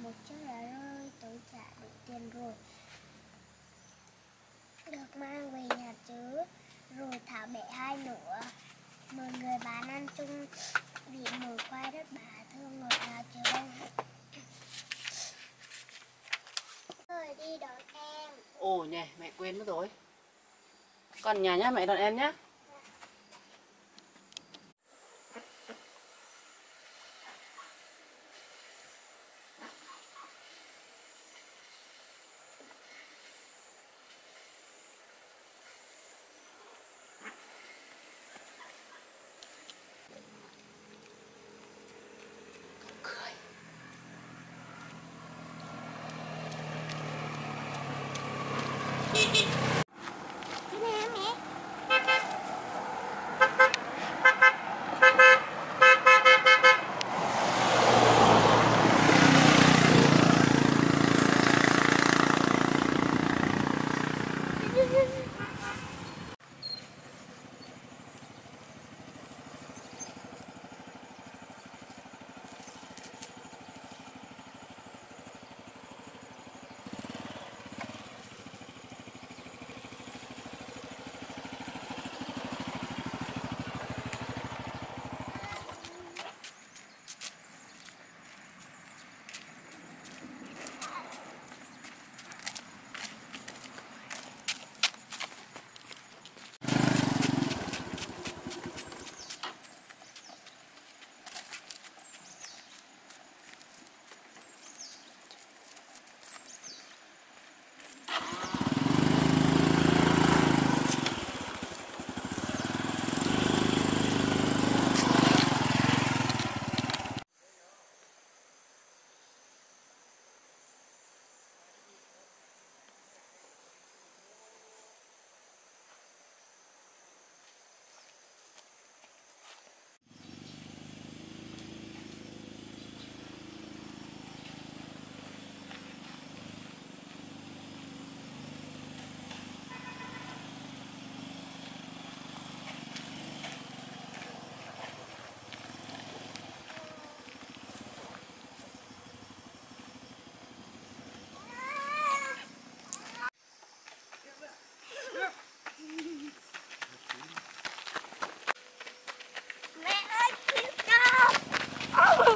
một chiếc lá rơi, tôi trả đủ tiền rồi. Được mang về nhà chứ, rồi tháo bẻ hai nửa. Mời người bán ăn chung vị mùi khoai đất bà thơm ngọt ngào chứ không. Rồi đi đón em. Ồ nhỉ, mẹ quên mất rồi. Con nhà nhá, mẹ đón em nhá. Mẹ ơi, cứu con.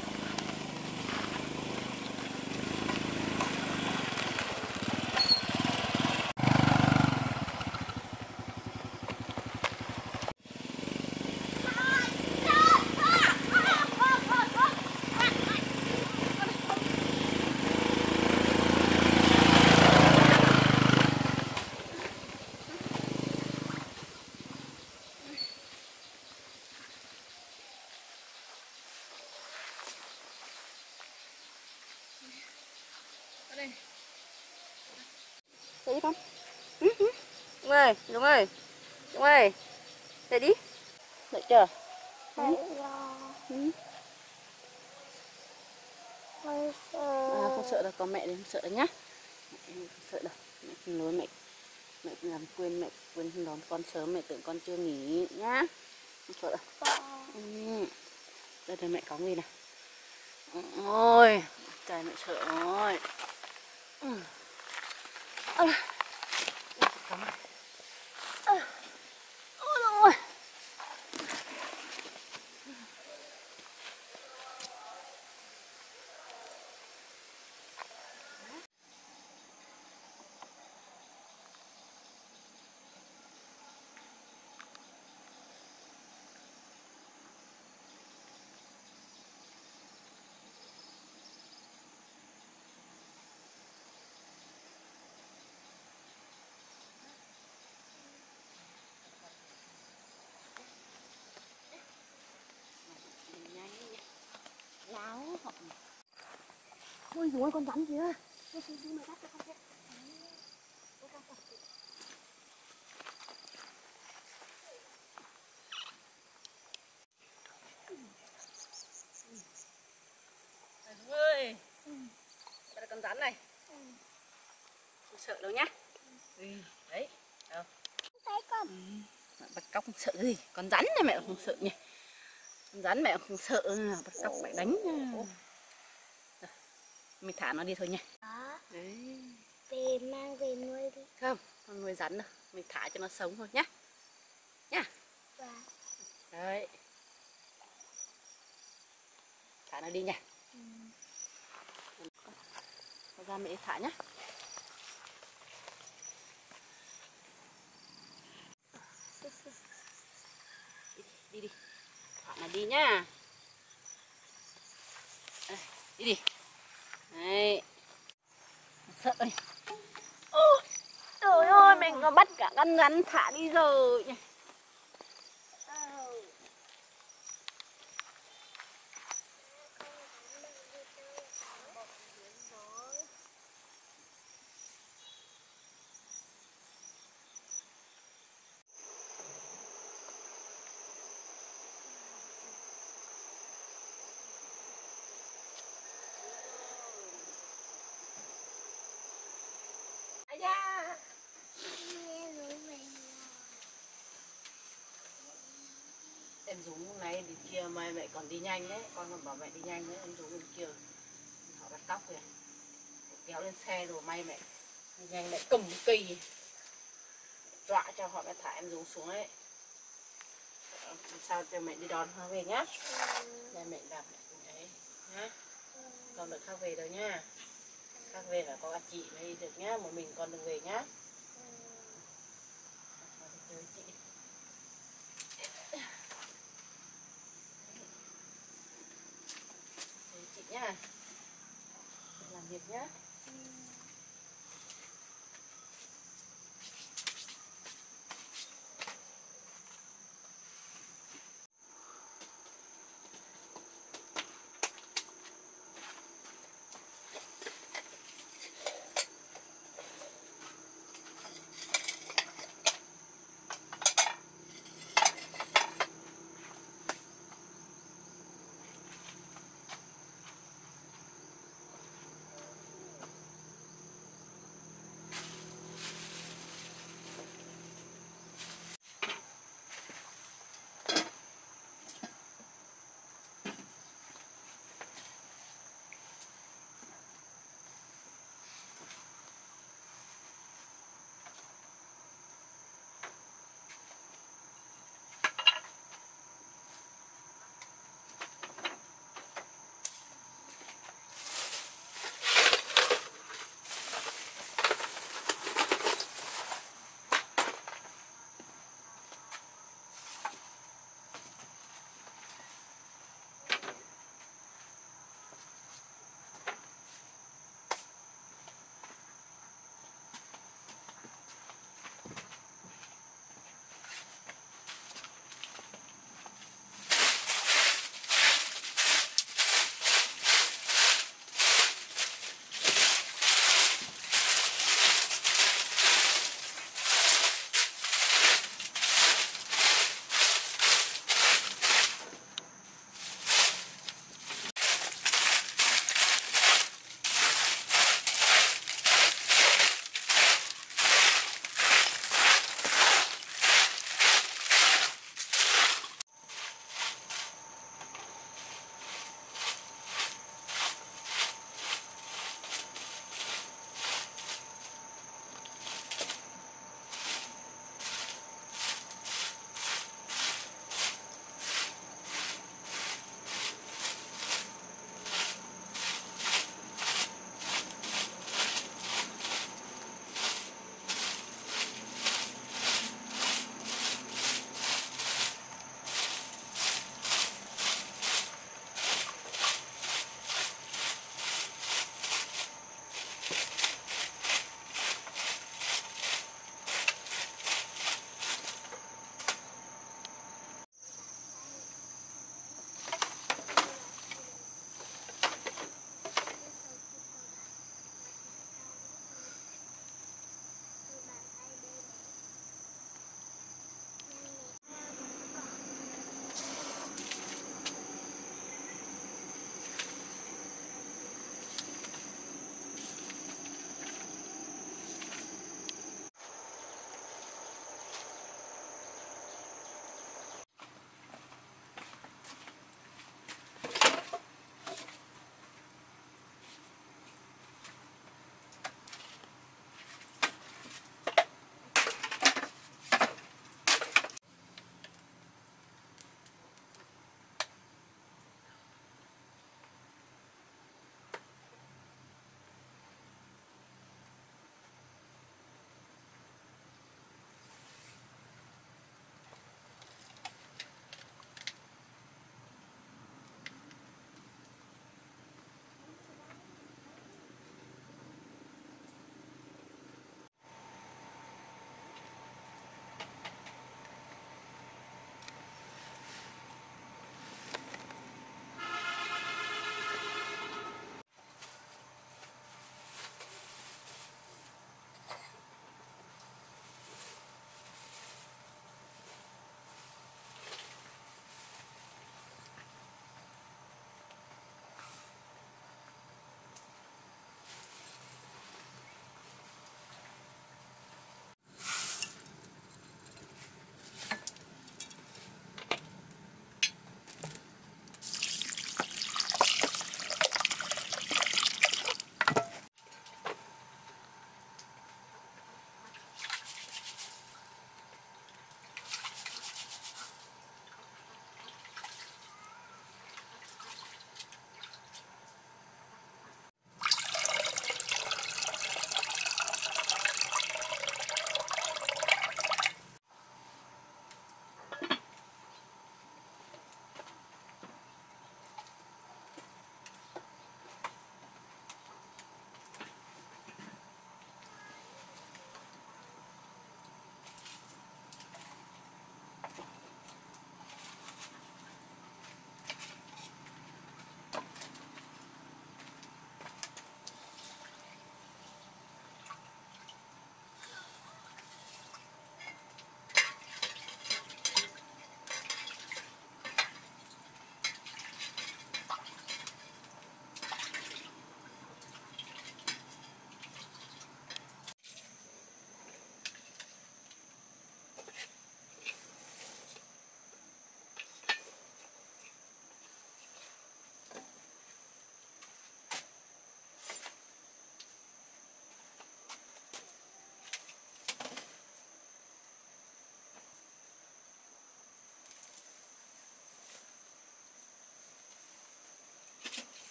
Đây. Dậy đi con. Dũng ơi, Dũng ơi. Dũng ơi. Dậy đi. Dậy chưa? Dậy rồi. Hơi sợ. À, không sợ đâu, có mẹ đây không sợ đâu nhá. Mẹ không sợ đâu. Mẹ xin lỗi mẹ làm quên đón con sớm, mẹ tưởng con chưa nghỉ nhá. Không sợ đâu. Đây đây mẹ cõng đi này. Ôi, trời mẹ sợ rồi. Ôi ôi. Láo họ. Ôi dồi ôi, con rắn kìa. Đi mà bắt cho con kia. Dũng ơi. Đây là con rắn này. Không sợ đâu nhá. Đấy. Đâu. Thấy con. Bắt cóc không sợ gì. Con rắn này mẹ không sợ nhỉ. Con rắn mẹ không sợ, bắt cóc mẹ đánh. Mình thả nó đi thôi nha. Đó, Đấy. về mang về nuôi đi. Không, con nuôi rắn đâu. Mình thả cho nó sống thôi nhá. Nhá. Và Đấy. Thả nó đi nha. Ra mẹ thả nhá. Đi đi. Thả nó đi nhá. Đây, đi đi. Đấy. Sợ ơi. Ôi, trời ơi, mình có bắt cả con rắn thả đi rồi nhỉ. Ai da. Em Dũng này đi kia mai mẹ còn đi nhanh đấy, con còn bảo mẹ đi nhanh đấy, em Dũng bên kia họ bắt cóc kìa, kéo lên xe rồi may mẹ đi nhanh lại cầm cái cây dọa cho họ mới thả em Dũng xuống đấy. Sao cho mẹ đi đón họ về nhá, để mẹ gặp mẹ đấy nhá, con được khác về đâu nhá, khác về là có cả chị mới đi được nhá, một mình con đừng về nhá. Chơi chị. Chị nhá, làm việc nhá.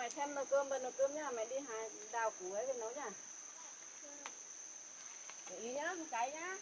mày thêm nồi cơm nhá, mày đi đào củ ấy về nấu nhá. Để ý nhá, một cái nhá.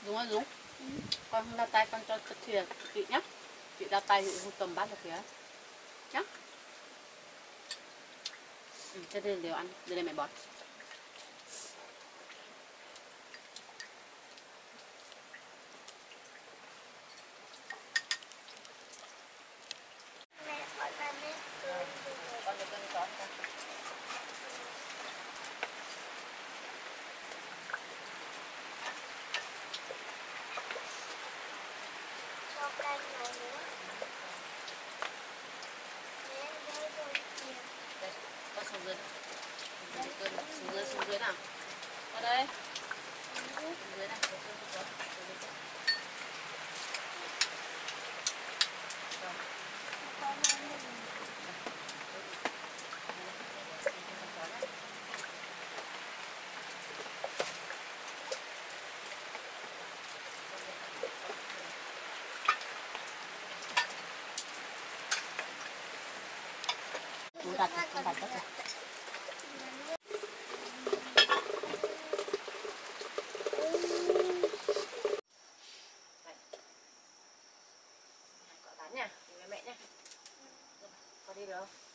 Đúng rồi, đúng. Con không đau tay, con cho thìa chị nhá. Chị đau tay thì không cầm bát được kìa. Nhá. Cho đây đều ăn, đây mẹ bón. Mẹ gọi ba mẹ cười. Con được cân chó con. Cho canh vào nữa. Mẹ đây rồi kìa. Đây, con xuống dưới. Xuống dưới nào. Ở đây. Xuống dưới này, xuống dưới con. Xuống dưới con. Rồi. Con ăn đi. Con đặt tất cả. Gọi bán nha, mẹ nha. Con đi được không?